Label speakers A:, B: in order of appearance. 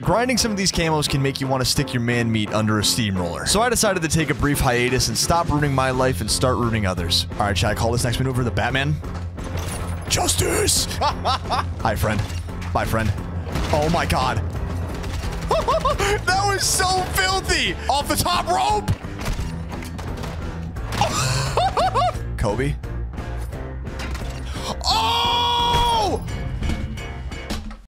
A: Grinding some of these camos can make you want to stick your man meat under a steamroller. So I decided to take a brief hiatus and stop ruining my life and start ruining others. All right, should I call this next maneuver the Batman? Justice! Hi, friend. Bye, friend. Oh my god. That was so filthy! Off the top rope! Kobe?